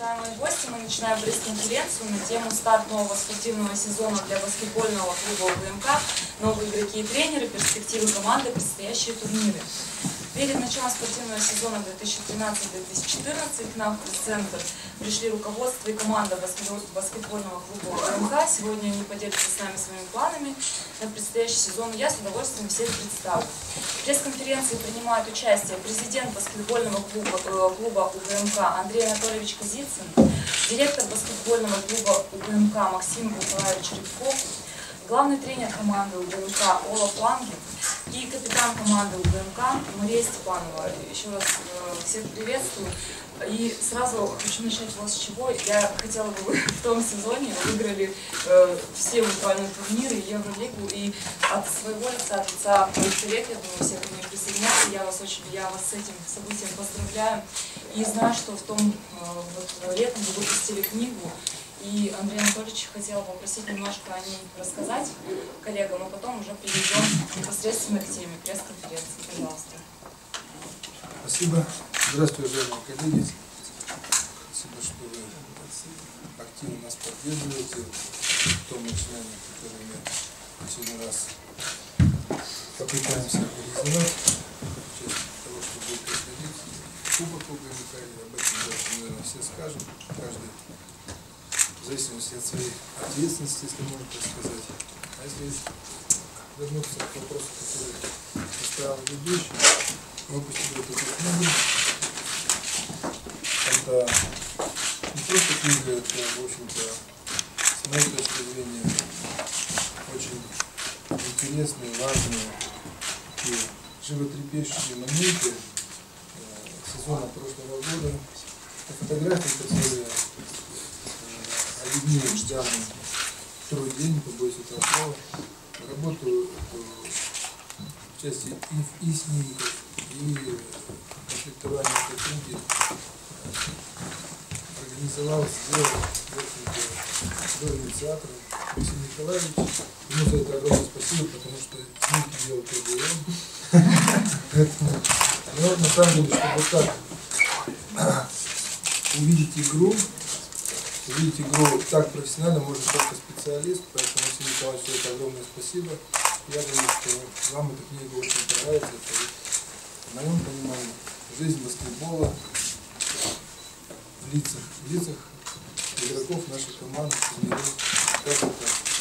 Уважаемые гости, мы начинаем пресс-конференцию на тему старт нового спортивного сезона для баскетбольного клуба УГМК, новые игроки и тренеры, перспективы команды, предстоящие турниры. Перед началом спортивного сезона 2013-2014 к нам в пресс-центр пришли руководство и команда баскетбольного клуба УГМК. Сегодня они поделятся с нами своими планами на предстоящий сезон. Я с удовольствием всех представлю. В пресс-конференции принимают участие президент баскетбольного клуба УГМК Андрей Анатольевич Козицын, директор баскетбольного клуба УГМК Максим Николаевич Рябков, главный тренер команды УГМК Олаф Лангин и капитан команды УГМК Мария Степанова. Еще раз всех приветствую. И сразу хочу начать с чего. Я хотела бы, вы в том сезоне выиграли все буквально турниры, Евролигу, и от своего лица, от лица коллег, я думаю, все ко мне присоединятся. Я вас с этим событием поздравляю. И знаю, что в том летом вы выпустили книгу. И Андрей Анатольевич хотел попросить немножко о ней рассказать коллегам, а потом уже перейдем непосредственно к теме пресс-конференции. Пожалуйста. Спасибо. Здравствуйте, уважаемые коллеги. Спасибо, что вы активно нас поддерживаете в том начинании, которое мы в очередной раз попытаемся реализовать. В части того, что будет происходить кубок УГМК, и об этом дальше, наверное, все скажут. Каждый в зависимости от своей ответственности, если можно так сказать. А если вернуться к вопросу, который поставил ведущий, выпустили эту книгу. Это не просто книга, это, в общем-то, с моей точки зрения, очень интересные, важные и животрепещущие моменты сезона прошлого года. Фотографии, которые объединяют в данный второй день, не побоюсь этого слова, работу в части и снимков, и комплектования этой книги организовал, сделал, в общем-то, инициатор Максим Николаевич. Ему за это огромное спасибо, потому что снимки делал тоже он. Но на самом деле, чтобы так увидеть игру так профессионально может только специалист, поэтому Максим Николаевич, за это огромное спасибо. Я думаю, что вам эта книга очень понравится. Это, в моем понимании, жизнь баскетбола в лицах игроков нашей команды, как это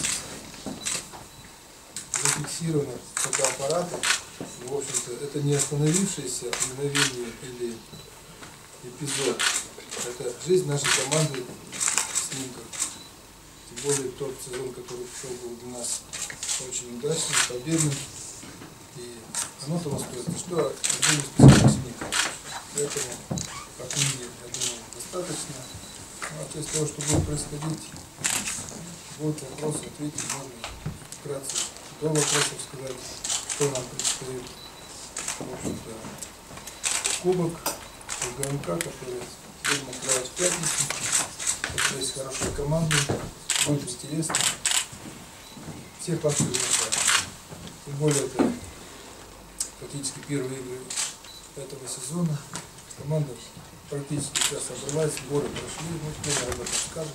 зафиксировано фотоаппаратом. В общем-то, это не остановившееся мгновение или эпизод. Это жизнь нашей команды в снимках. Тем более тот сезон, который прошел, был для нас очень удачным, победным. И оно того стоит. Что один специальных снимков. Поэтому по книге, я думаю, достаточно. Ну, а в части того, что будет происходить, будут вопросы, ответить можно вкратце. До вопросов сказать, что нам предстоит. В общем-то, кубок УГМК, который будем открывать в пятницу. Это есть хорошая команда, будет интересно. Всех вас приглашаю. Тем более это практически первые игры этого сезона. Команда практически сейчас собралась, сборы прошли, тренер об этом скажет.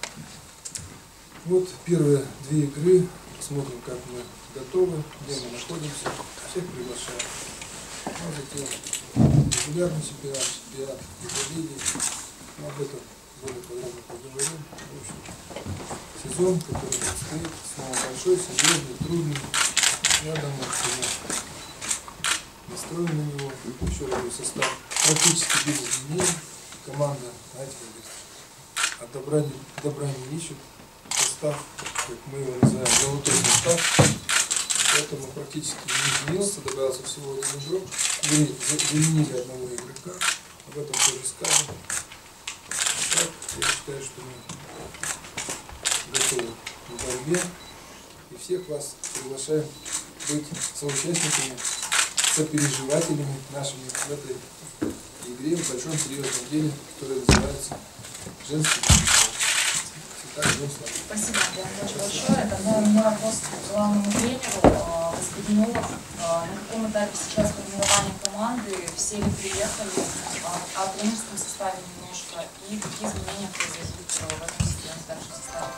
Вот первые две игры. Посмотрим, как мы готовы, где мы находимся. Всех приглашаю. Ну, а затем регулярный чемпионат Лиги. Об этом более подробно поговорим. В общем, сезон, который предстоит, снова большой, серьезный, трудный. Я думаю, что мы настроены на него. Еще раз говорю, состав практически без изменений. Команда, знаете, от добра не ищет. Состав, как мы его называем, золотой состав. Поэтому практически не изменился, добавился всего один игрок. Заменили одного игрока. Об этом тоже скажем. Так, я считаю, что мы готовы к борьбе. И всех вас приглашаем быть соучастниками, сопереживателями нашими в этой игре, в большом серьезном деле, которое называется женский баскетбол. Спасибо, Андрей, очень большое. Тогда у меня вопрос к главному тренеру, господин Олаф. На каком этапе сейчас формирования команды, все ли приехали, о тренерском составе немножко, и какие изменения изменения произойдут в этом сезоне также в составе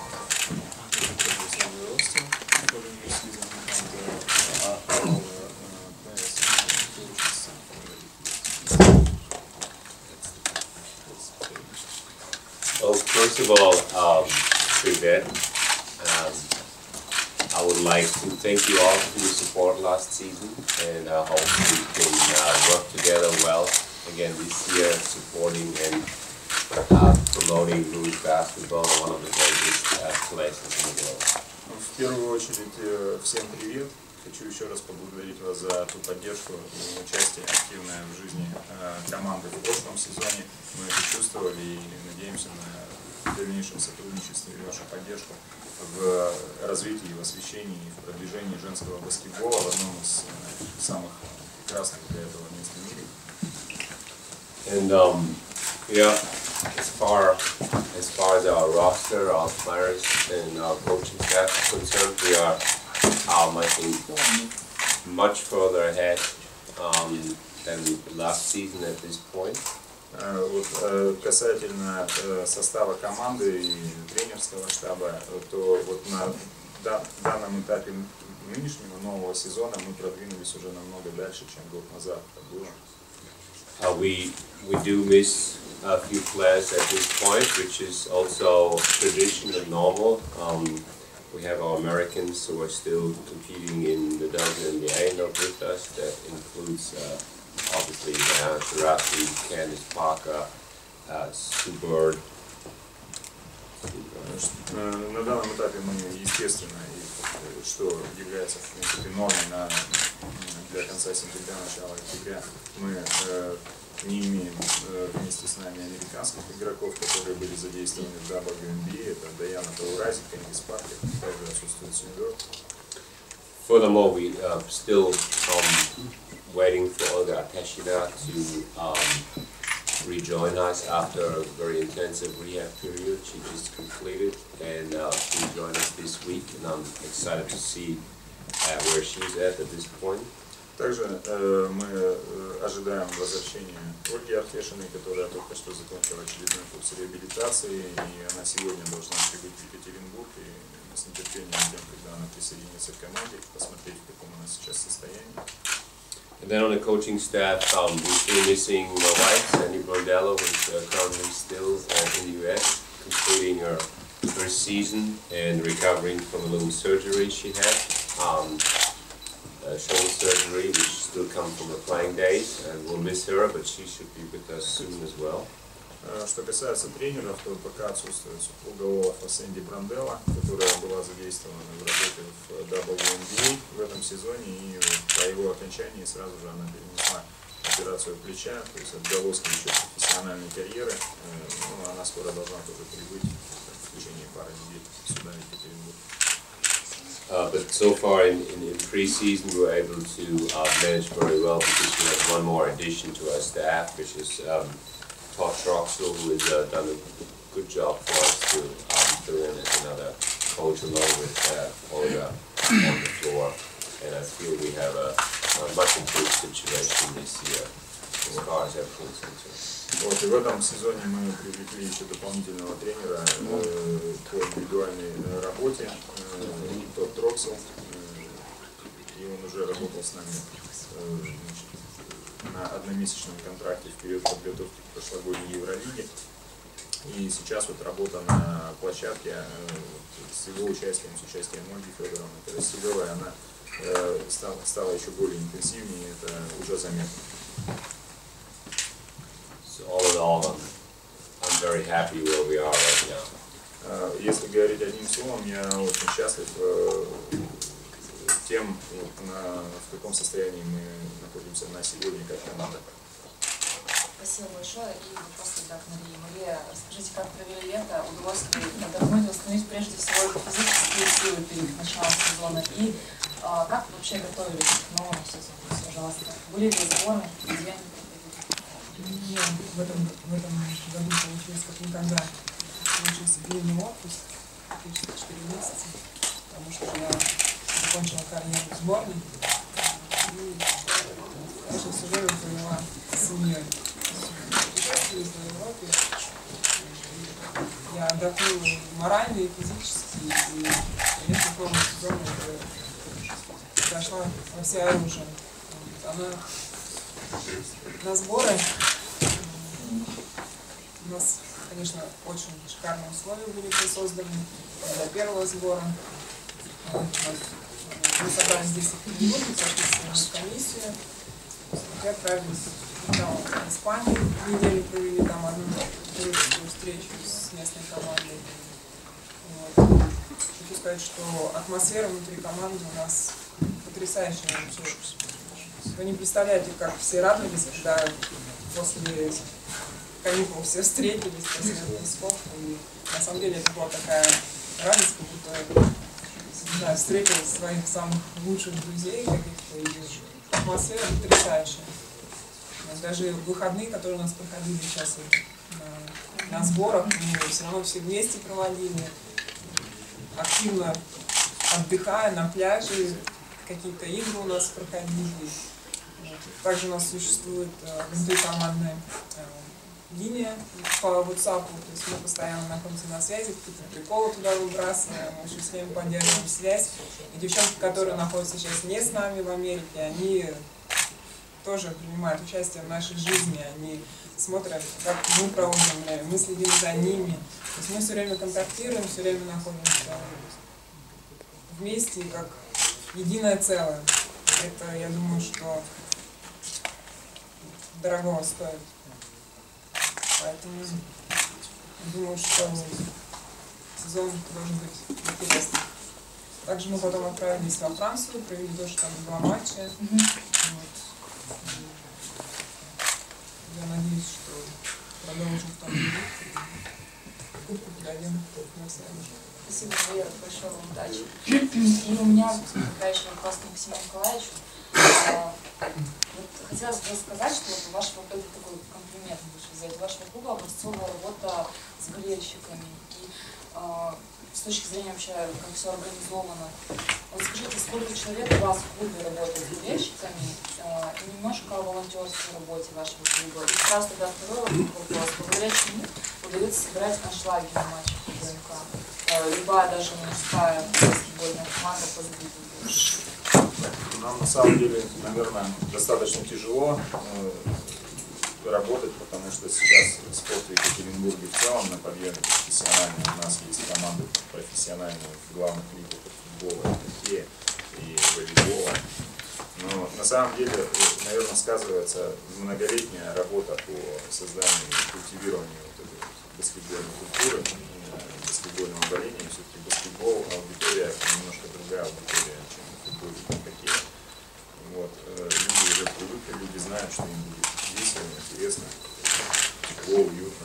Well, first of all, Privet, I would like to thank you all for your support last season, and I hope we can work together well again this year, supporting and promoting Louis basketball, one of the greatest places in the world. В первую очередь, всем привет. Хочу еще раз поблагодарить вас за ту поддержку и участие активное в жизни команды в прошлом сезоне. Мы это чувствовали и надеемся на дальнейшем сотрудничестве и вашу поддержку в развитии, в освещении и в продвижении женского баскетбола в одном из самых прекрасных для этого мест в мире. And yeah, as far as our roster, our players, and our coaching staff is concerned, we are, I think, much further ahead than last season at this point. Вот, касательно состава команды и тренерского штаба, то вот на данном этапе нынешнего нового сезона мы продвинулись уже намного дальше, чем год назад это было. We do miss a few players at this point, which is also tradition and normal. We have our Americans who are still competing in the WNBA not with us. That includes obviously Taurasi, Candice Parker, Sue Bird. На данном этапе мы, естественно, что является в принципе нормой для конца сентября, начала октября, мы не имеем вместе с нами американских игроков, которые были задействованы в WNBA. Это Даяна Таурази, Кэндис Паркер, также отсутствует Sue Bird. Furthermore, we still waiting for Olga Tashina to rejoin us after a very intensive rehab period she just completed, and she'll join us this week, and I'm excited to see where she's at this point. Также мы ожидаем возвращения Ольги Артешиной, которая только что закончила очередной курс реабилитации, и она сегодня должна прибыть в Екатеринбург, и мы с нетерпением ждем, когда она присоединится к команде, посмотреть, в каком она сейчас состоянии. And then on the coaching staff, we're still missing my wife, Sandy Brondello, who's currently still in the US, completing her first season and recovering from a little surgery she had. Shoulder surgery, which still comes from her playing days, and we'll miss her, but she should be with us soon as well. Что касается тренеров, то пока отсутствует супруга Олафа Сэнди Бранделла, которая была задействована в работе в WNBA в этом сезоне, и по его окончании сразу же она перенесла операцию плеча, то есть отголоски еще профессиональной карьеры. Она скоро должна тоже прибыть в течение пары недель сюда, в Екатеринбург. But so far in pre-season we were able to manage very well because we have one more addition to our staff, which is Todd Troxel, who has done a good job for us to fill in as another coach along with Olga on the floor. And I feel we have a much improved situation this year as far as everything's concerned. Вот, и в этом сезоне мы привлекли еще дополнительного тренера по индивидуальной работе, Тодд Троксел, и он уже работал с нами на одномесячном контракте в период подготовки к прошлогодней Евролиге. И сейчас вот работа на площадке с его участием, с участием Ольги Федоровны Карасилевой, она стала еще более интенсивнее, это уже заметно. So all in all, I'm very happy where we are right now. Если говорить одним словом, я очень счастлив тем, в каком состоянии мы находимся на сегодня как команда. Спасибо большое. И вопрос тогда к Марии. Мария, расскажите, как провели лето, удалось ли отдохнуть, восстановить прежде всего физические силы перед началом сезона, и как вообще готовились к новому сезону? Пожалуйста, были ли сборы, где? В этом году получилось как никогда. Получился длинный отпуск, практически 4 месяца, потому что я закончила карьеру в сборной и дальше все время провела с семьей. Путешествовали по Европе, отдохнула и морально, и физически. И, конечно, в новом сезоне зашла во всеоружие. Она на сборы. У нас, конечно, очень шикарные условия были созданы для первого сбора. Мы собрались здесь в Петербурге, соответственно, в комиссию. И отправились в Испанию. Неделю провели там одну дружескую встречу с местной командой. Вот. Хочу сказать, что атмосфера внутри команды у нас потрясающая вообще. Вы не представляете, как все радовались, когда после каникул все встретились после отпусков. И на самом деле это была такая радость, как будто, не знаю, встретил своих самых лучших друзей каких-то. И атмосфера потрясающая. Даже выходные, которые у нас проходили сейчас вот на сборах, мы все равно все вместе проводили, активно отдыхая на пляже, какие-то игры у нас проходили. Также у нас существует внутрикомандная линия по WhatsApp, то есть мы постоянно находимся на связи, какие-то приколы туда выбрасываем, мы все время поддерживаем связь. И девчонки, которые находятся сейчас не с нами в Америке, они тоже принимают участие в нашей жизни, они смотрят, как мы проводим время, мы следим за ними. То есть мы все время контактируем, все время находимся вместе, как единое целое. Это, я думаю, что дорого стоит. Поэтому думаю, что сезон должен быть интересный. Также мы потом отправились во Францию, провели тоже там 2 матча. Вот. Я надеюсь, что продолжим в том же духе. Кубку подойдем на все. Спасибо, Вера, большое вам удачи. И у меня пока еще вопрос к Максиму Николаевичу. Вот хотелось бы сказать, что вот вашего клуба, такой комплимент лучше взять, вашего клуба образцовая работа с болельщиками. И с точки зрения вообще, как все организовано. Вот скажите, сколько человек у вас в клубе работает с болельщиками, и немножко о волонтерской работе вашего клуба. И сразу тогда второй вопрос. Благодаря чему удается собирать аншлаги на матчах УГМК? Любая даже мужская баскетбольная команда позабита. Нам на самом деле, наверное, достаточно тяжело работать, потому что сейчас спорт в Екатеринбурге в целом на подъеме профессиональный. У нас есть команды профессиональные в главных лигах футбола, хоккея и волейбола. Но на самом деле, наверное, сказывается многолетняя работа по созданию и культивированию вот этой баскетбольной культуры, баскетбольного боления. Все-таки баскетбол, аудитория немножко другая аудитория, чем футбол и хоккей. Вот. Люди уже привыкли, люди знают, что им будет весело, интересно, тепло, уютно.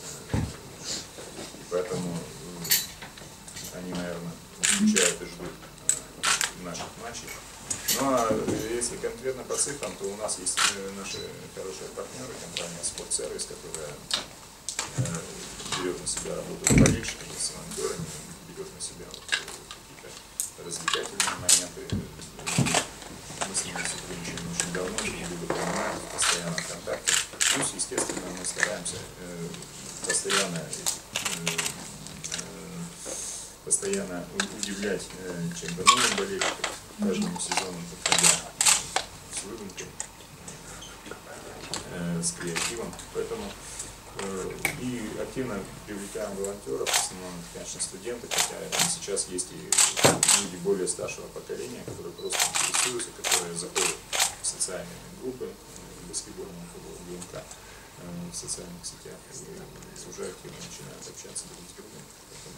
И поэтому они, наверное, скучают и ждут наших матчей. Ну а если конкретно по цифрам, то у нас есть наши хорошие партнеры, компания «Спортсервис», которая берет на себя работу с болельщиками, с волонтерами, берет на себя какие-то развлекательные моменты. Мы с ними сотрудничаем очень давно, друг друга понимаем, постоянно в контакте. Плюс, естественно, мы стараемся постоянно удивлять чем-то новым болельщикам, каждому сезону подходя с выдумкой, с креативом. Поэтому и активно привлекаем волонтеров, в основном, конечно, студенты, хотя сейчас есть и люди более старшего поколения, которые просто интересуются, которые заходят в социальные группы баскетбольного футбола ГМК в социальных сетях и уже активно начинают общаться друг с другом.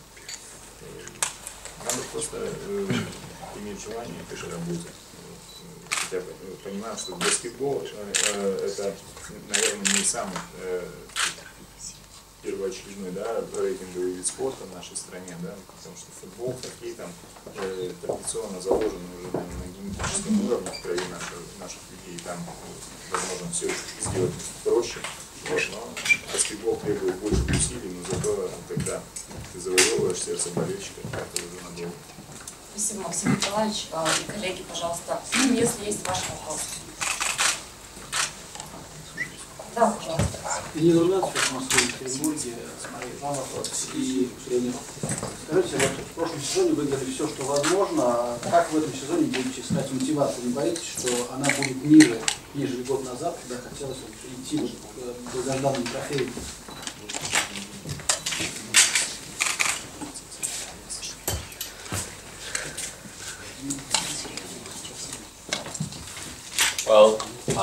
Надо просто иметь желание к этой работе. Хотя бы понимаем, что баскетбол это, наверное, не самый первоочередной, да, рейтинговый вид спорта в нашей стране, да, потому что футбол, хоккей там традиционно заложены уже на генетическом уровне в крови наших людей, и там возможно все сделать проще. Вот, но баскетбол требует больше усилий, но зато когда ты завоевываешь сердце болельщика, это уже надолго. Спасибо, Максим Николаевич. И коллеги, пожалуйста, если есть ваши вопросы. Да, пожалуйста. Денис Рудацкий в Москве, в Петербурге, смотри, вам вопрос и тренеров. Скажите, вот в прошлом сезоне вы выиграли все, что возможно. Как в этом сезоне будете искать мотивацию? Не боитесь, что она будет ниже, нежели год назад, когда хотелось идти к долгожданным трофеям? Well,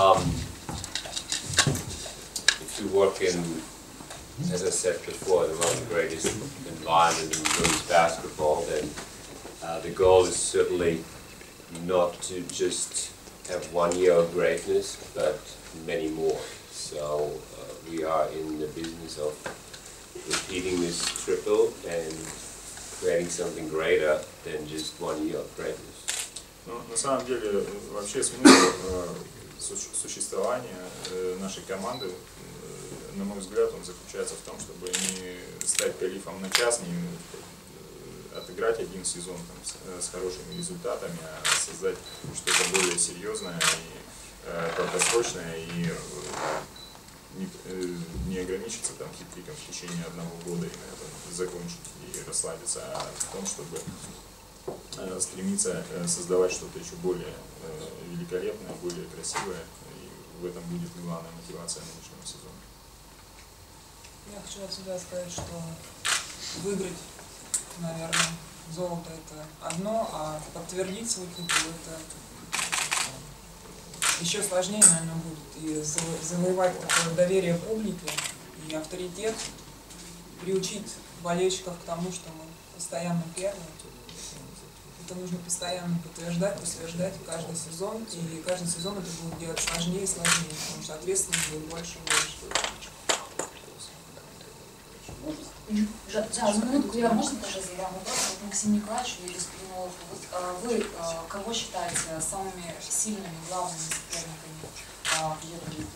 if you work in, as I said before, the most greatest environment in women's basketball, then the goal is certainly not to just have 1 year of greatness, but many more. So we are in the business of repeating this triple and creating something greater than just 1 year of greatness. Ну, на самом деле, вообще смысл существования нашей команды, на мой взгляд, он заключается в том, чтобы не стать калифом на час, не отыграть один сезон там, с хорошими результатами, а создать что-то более серьезное и долгосрочное, и не ограничиться там хитриком в течение 1 года и на этом закончить и расслабиться, а в том, чтобы стремиться создавать что-то еще более великолепное, более красивое, и в этом будет главная мотивация нынешнего сезона. Я хочу отсюда сказать, что выиграть, наверное, золото это одно, а подтвердить свой титул это еще сложнее, наверное, будет. И завоевать такое доверие публики и авторитет, приучить болельщиков к тому, что мы постоянно первые. Это нужно постоянно подтверждать каждый сезон, и каждый сезон это будет делать сложнее и сложнее, потому что ответственность будет больше и больше. За минутку я, можно тоже задам вопрос? Вот Максим Николаевич, Юрий Спинов, вот вы кого считаете самыми сильными, главными соперниками в Евролиге?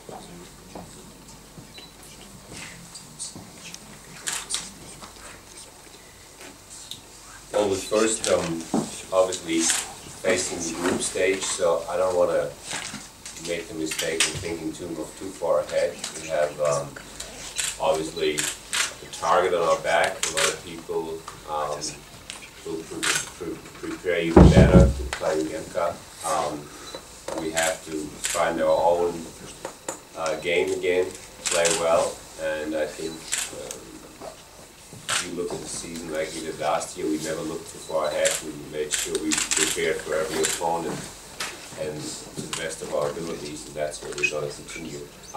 Well, with first, obviously facing the group stage, so I don't want to make the mistake of thinking too far ahead. We have obviously the target on our back. A lot of people will prepare even better to play UEMCA. We have to find our own game again, play well, and I think if you look at the season like we did last year, we never looked too far ahead. We made sure we prepared for every opponent and to the best of our abilities, and that's what we're going to continue.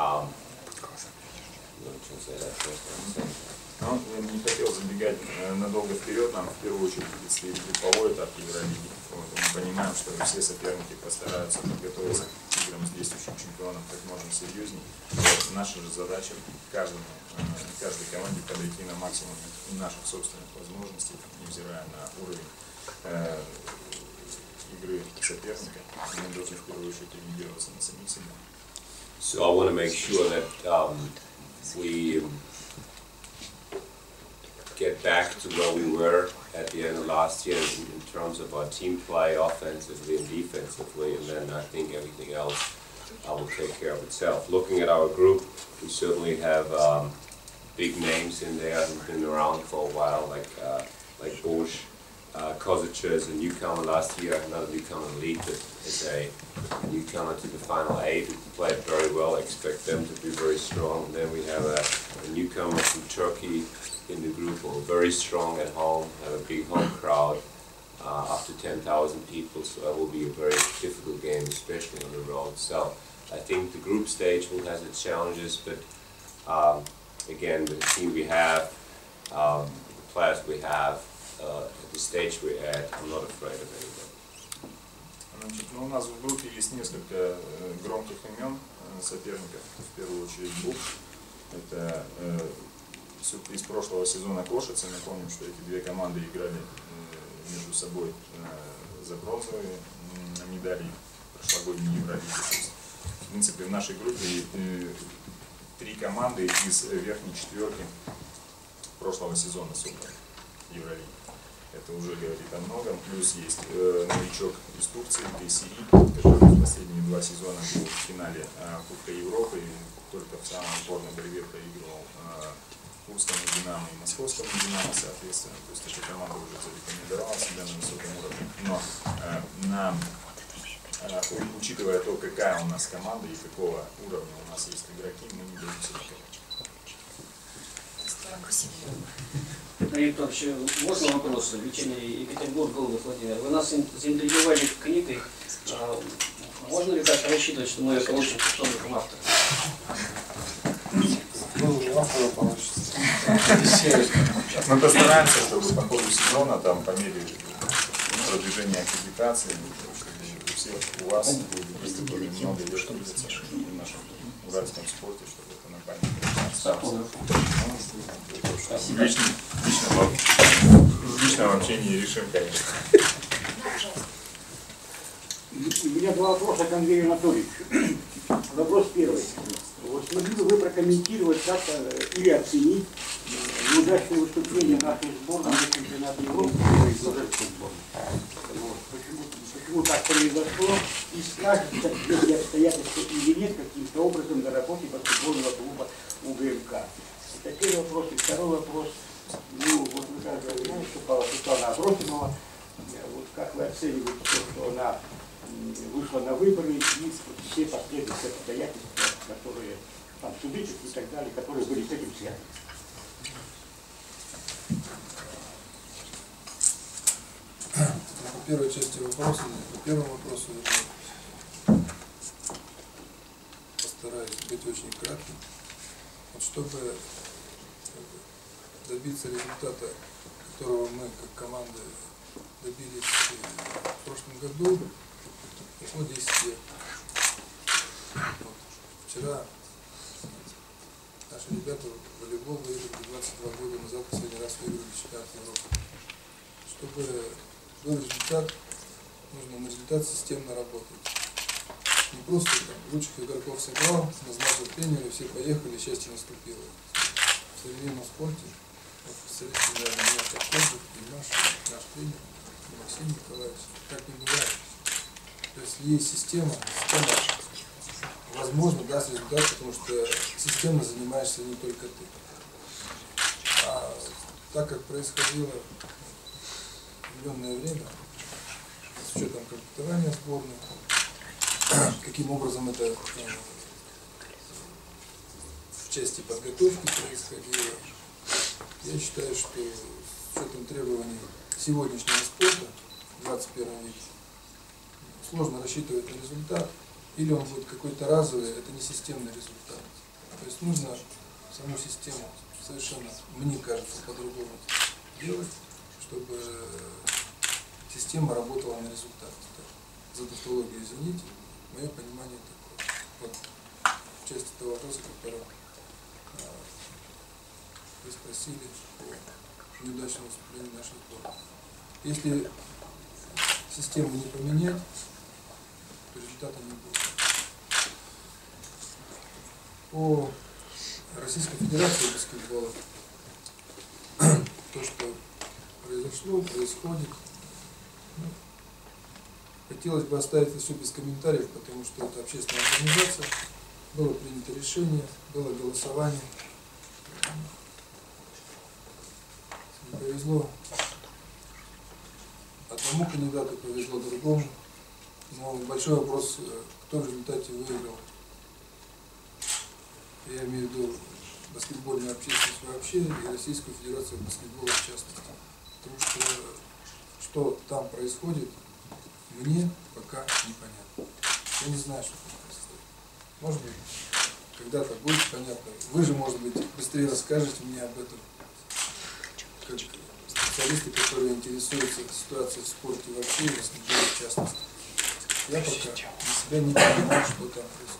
Ну, я не хотел забегать надолго вперед, нам в первую очередь предстоит групповой этап Евролиги. Вот, мы понимаем, что все соперники постараются подготовиться к играм с действующим чемпионом как можно серьезнее. Вот, наша же задача каждой команде подойти на максимум наших собственных возможностей, невзирая на уровень игры соперника. Мы должны в первую очередь ориентироваться на самих себя. So I want to make sure that we get back to where we were at the end of last year in terms of our team play, offensively and defensively, and then I think everything else will take care of itself. Looking at our group, we certainly have big names in there who've been around for a while, like Bosch. Kozic is a newcomer last year, not a newcomer in the league, but is a newcomer to the Final 8 who played very well. I expect them to be very strong. And then we have a newcomer from Turkey in the group who are very strong at home, have a big home crowd, up to 10,000 people, so that will be a very difficult game, especially on the road. So I think the group stage will have its challenges, but again, with the team we have, the players we have, at the stage we're at, I'm not afraid of anybody. Значит, у нас в группе есть несколько громких имен соперников, в первую очередь Бук. Это сюрприз прошлого сезона Кошицы. Напомним, что эти две команды играли между собой за бронзовые медали прошлогодней Евролиги. В принципе, в нашей группе 3 команды из верхней четверки прошлого сезона собраны в Евролиге. Это уже говорит о многом. Плюс есть новичок из Турции, Кайсери, который в последние 2 сезона был в финале Кубка Европы, и только в самой сборной борьбе проигрывал Курскому Динамо и Московскому Динамо, соответственно. То есть эта команда уже зарекомендовала себя на высоком уровне. Но учитывая то, какая у нас команда и какого уровня у нас есть игроки, мы не боимся никого. Виктор, можно вопрос? Вечерний Екатеринбург, Голубев Владимир. Вы нас заинтриговали книгой. Можно ли так рассчитывать, что мы ее получим в том авторе? Ну, уже автора получится. Мы постараемся, чтобы по ходу сезона, там, по мере продвижения аккредитации, у всех у вас будет выступлено много лет в нашем уральском спорте, чтобы это на память. В личном общении решим, конечно. У меня 2 вопроса к Андрею Анатольевичу. Вопрос первый. Вот смогли бы вы прокомментировать как-то или оценить неудачное выступление нашей сборной на чемпионате Европы? Почему так произошло? И скажется, если обстоятельства или нет, каким-то образом на работе баскетбольного клуба УГМК. Это первый вопрос. И второй вопрос. Ну, вот вы как знаете, что Светлана Абросимова, вот как вы оцениваете то, что она вышла на выборы и все последующие обстоятельства, которые там суды и так далее, которые были с этим связаны? По первой части вопроса, по первому вопросу постараюсь быть очень кратким. Вот чтобы добиться результата, которого мы как команда добились в прошлом году, прошло 10 лет. Вот. Вчера наши ребята в волейбол выиграли 22 года назад, последний раз выиграли чемпионат Европы. Чтобы был результат, нужно на результат системно работать. Не просто там, лучших игроков собрал, назначил тренера, все поехали, счастье наступило. В современном спорте, вот представитель, наверное, меня как Козов, и наш тренер, Максим Николаевич, так не бывает. То есть есть система возможно даст результат, потому что системно занимаешься не только ты. А так как происходило определенное время, с учетом комплектования сборной, каким образом это в части подготовки происходило, я считаю, что с учетом требований сегодняшнего спорта в 21 веке сложно рассчитывать на результат, или он будет какой-то разовый, это не системный результат. То есть нужно саму систему совершенно, мне кажется, по-другому делать, чтобы система работала на результат. За тавтологию извините, мое понимание такое. Вот в части того вопроса, который вы спросили о неудачном выступлении нашей сборной. Если систему не поменять, то результата не будет. По Российской Федерации баскетбола то, что произошло, происходит, ну, хотелось бы оставить это все без комментариев, потому что это общественная организация, было принято решение, было голосование. Не повезло одному кандидату, повезло другому. Но большой вопрос, кто в результате выиграл. Я имею в виду баскетбольную общественность вообще и Российскую Федерацию баскетбола в частности. Потому что там происходит, мне пока непонятно. Я не знаю, что там происходит. Может быть, когда-то будет понятно. Вы же, может быть, быстрее расскажете мне об этом, как специалисты, которые интересуются ситуацией в спорте вообще и в баскетболе в частности. Я пока для себя не понимаю, что там происходит.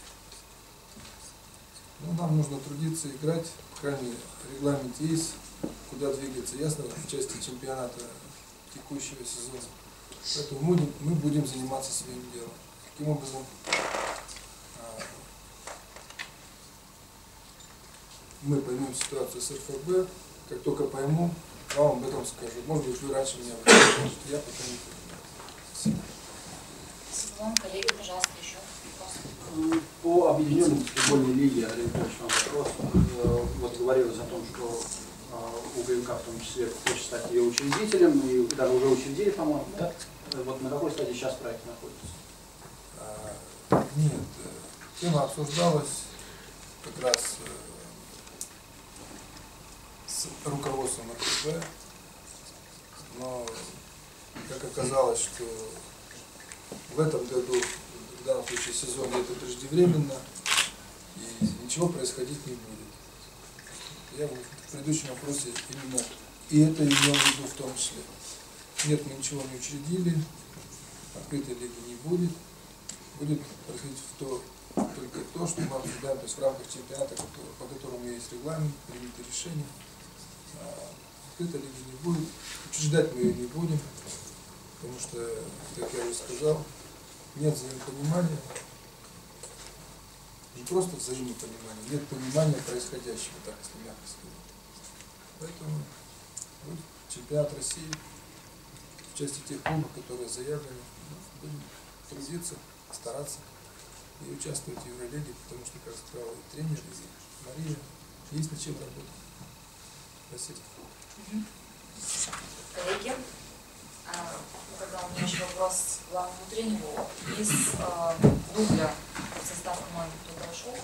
Но нам нужно трудиться, играть, по крайней мере, регламент есть, куда двигаться, ясно, в части чемпионата текущего сезона. Поэтому мы будем заниматься своим делом. Таким образом, мы поймем ситуацию с РФБ, как только пойму, вам об этом скажу. Может быть, вы раньше меня расскажете, я пока не понимаю. Светлана, коллеги, пожалуйста, еще вопрос. По объединенной баскетбольной лиге, Олег Петрович, вам вопрос. Вот говорилось о том, что УГМК в том числе хочет стать ее учредителем, и даже уже учредили, по-моему, да? Вот на какой стадии сейчас проект находится? Нет, тема обсуждалась как раз с руководством РКП, но как оказалось, что в этом году, в данном случае сезон это преждевременно, и ничего происходить не будет. Я в предыдущем вопросе именно и это имел в виду в том числе. Нет, мы ничего не учредили, открытой лиги не будет. Будет происходить только то, что мы обсуждаем, то есть в рамках чемпионата, по которому есть регламент, принято решение. Открытой лиги не будет, учреждать мы ее не будем, потому что, как я уже сказал, нет взаимопонимания, не просто взаимопонимания, нет понимания происходящего, так если мягко сказать. Поэтому вот, чемпионат России в части тех клубов, которые заявлены, будем трудиться, стараться и участвовать в Евролиге, потому что, как сказал и тренер, и Мария, есть над чем работать. Спасибо. Коллеги, тогда у меня еще вопрос к главному тренеру. Из дубля в состав команды кто-то вошел?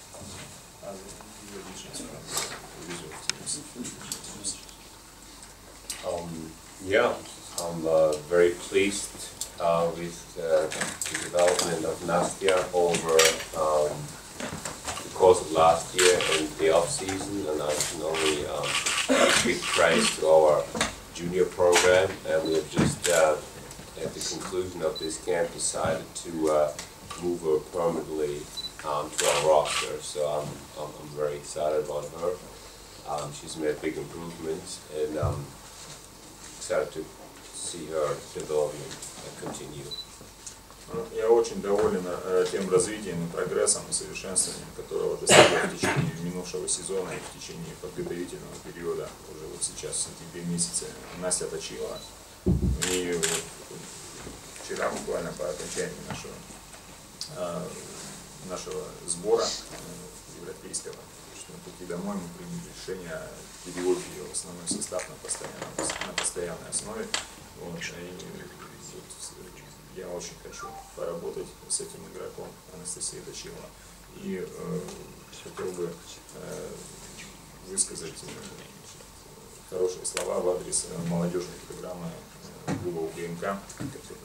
Yeah, I'm very pleased with the development of Nastya over the course of last year and the off-season, and I can only give praise to our junior program, and we have just at the conclusion of this camp decided to move her permanently to our roster, so I'm very excited about her. She's made big improvements, and excited to see her development continue. Я очень доволен тем развитием и прогрессом и совершенствованием, которого достигли в течение минувшего сезона и в течение подготовительного периода, уже вот сейчас, в сентябре месяце. Настя Точила, и вот вчера буквально по окончании нашего сбора европейского, что на пути домой мы приняли решение о переводе ее в основной состав на постоянной основе. Вот, я очень хочу поработать с этим игроком Анастасией Точила. И хотел бы высказать хорошие слова в адрес молодежной программы клуба УГМК, которая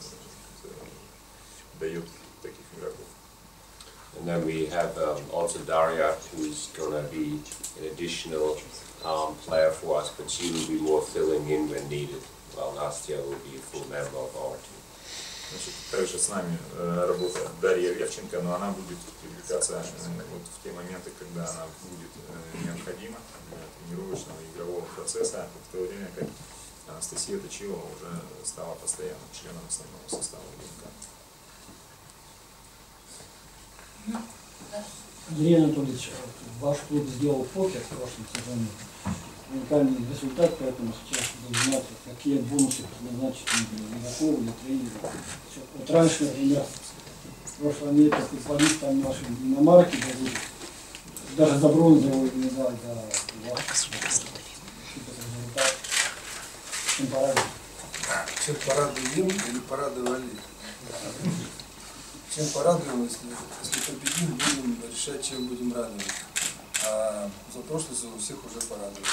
дает таких игроков. And then we have also Daria, who is going to be an additional player for us, but she will be more filling in when needed, while Nastya will be a full member of our team. Значит, также с нами работает Дарья Левченко, но она будет привлекаться вот в те моменты, когда она будет необходима для тренировочного и игрового процесса, в то время как Анастасия Точила уже стала постоянным членом основного состава УГМК. Андрей Анатольевич, ваш клуб сделал покер в прошлом сезоне. Уникальный результат, поэтому сейчас будем знать, какие бонусы предназначены для игроков, для тренеров. Вот раньше, например, в прошлом лете футболистам нашим иномарки дадут даже за бронзовую медаль, за ваш результат. Чем порадовали? Чем порадуем или порадовали? Чем порадуем, если победим, будем решать, чем будем радовать. А за прошлый сезон всех уже порадовали.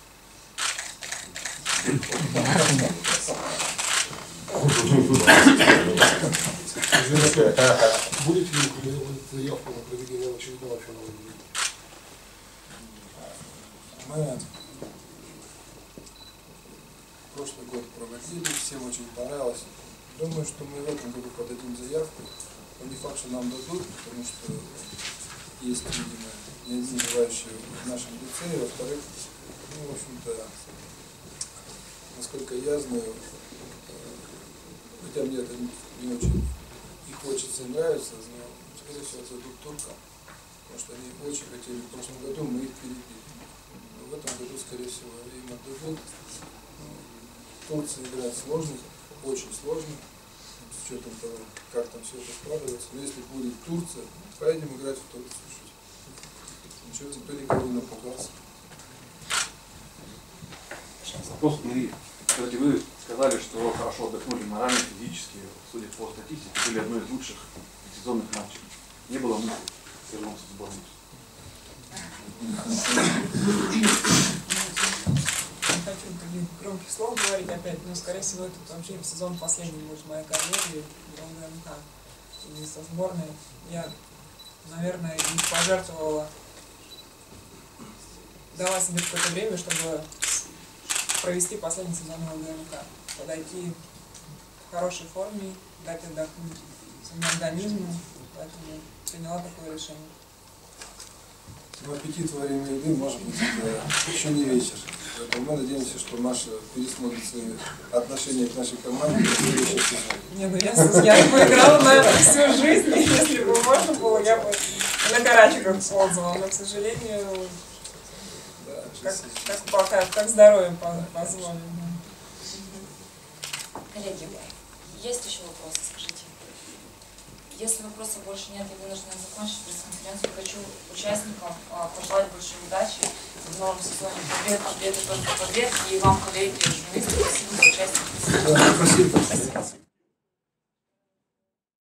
Будете ли вы делать заявку на проведение очередного финала? Мы прошлый год проводили, всем очень понравилось. Думаю, что мы в этом году подадим заявку. Но не факт, что нам дадут, потому что есть, видимо, не одни желающие в нашем лице. Во-вторых, в общем-то, насколько я знаю, хотя мне это не очень и хочется, и нравится, но, скорее всего, отдадут туркам, потому что они очень хотели в прошлом году, мы их перебили. в этом году, скорее всего, им отдадут. Турция играет сложно, очень сложно, с учетом того, как там все это складывается. Но если будет Турция, поедем играть в Турцию. Ничего, никто никого не напугался. Вопрос, Мария. Кстати, вы сказали, что хорошо отдохнули морально, физически, судя по статистике, были одной из лучших сезонных матчей. Не было мысли вернуться в сборную? Не хочу таких громких слов говорить опять, но, скорее всего, этот вообще сезон последний будет в моей карьере в УГМК. И со сборной я, наверное, не пожертвовала, дала себе какое-то время, чтобы провести последний сезон в УГМК. Подойти в хорошей форме, дать отдохнуть своему организму, поэтому приняла такое решение. Но аппетит во время еды, может быть, еще не вечер. Поэтому мы надеемся, что Маша пересмотрит свои отношения к нашей команде в следующем сезоне. Не, ну я бы играла на всю жизнь, и если бы можно было, я бы на карачиках ползала, но, к сожалению, как здоровье позволит. Коллеги, есть еще вопросы, скажите? Если вопросов больше нет, я вынуждена закончить пресс-конференцию. Хочу участникам пожелать большой удачи в новом сезоне. Побед и только побед. И вам, коллеги, журналисты, спасибо за участие. Спасибо. Спасибо.